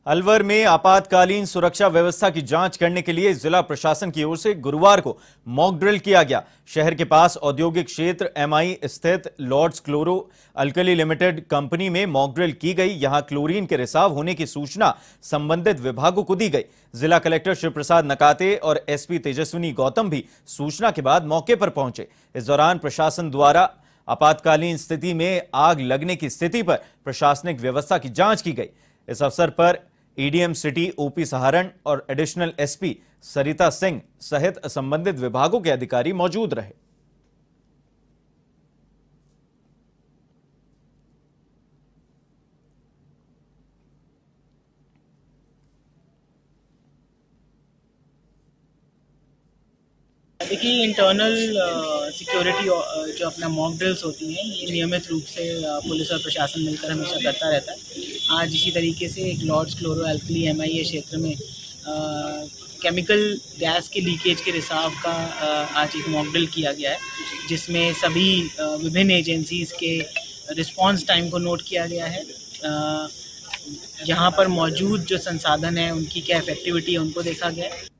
अलवर में आपातकालीन सुरक्षा व्यवस्था की जांच करने के लिए जिला प्रशासन की ओर से गुरुवार को मॉक ड्रिल किया गया। शहर के पास औद्योगिक क्षेत्र एमआई स्थित लॉर्ड्स क्लोरो अल्कली लिमिटेड कंपनी में मॉक ड्रिल की गई। यहां क्लोरीन के रिसाव होने की सूचना संबंधित विभागों को दी गई। जिला कलेक्टर शिव प्रसाद नकाते और एसपी तेजस्विनी गौतम भी सूचना के बाद मौके पर पहुंचे। इस दौरान प्रशासन द्वारा आपातकालीन स्थिति में आग लगने की स्थिति पर प्रशासनिक व्यवस्था की जांच की गई। इस अवसर पर एडीएम सिटी ओपी सहारण और एडिशनल एसपी सरिता सिंह सहित संबंधित विभागों के अधिकारी मौजूद रहे। देखिए, इंटरनल सिक्योरिटी जो अपना मॉक ड्रिल्स होती हैं, ये नियमित रूप से पुलिस और प्रशासन मिलकर हमेशा करता रहता है। आज इसी तरीके से एक लॉर्ड्स क्लोरो अल्कली एमआई क्षेत्र में केमिकल गैस के लीकेज के रिसाव का आज एक मॉक ड्रिल किया गया है, जिसमें सभी विभिन्न एजेंसीज़ के रिस्पांस टाइम को नोट किया गया है। यहाँ पर मौजूद जो संसाधन हैं, उनकी क्या इफेक्टिविटी है, उनको देखा गया है।